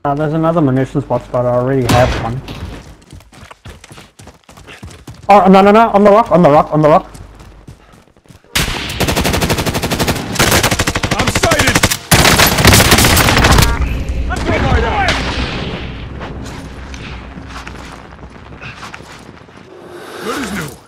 There's another munitions box, but I already have one. Oh, no, on the rock, on the rock. I'm sighted! Let's go right out! Good as new.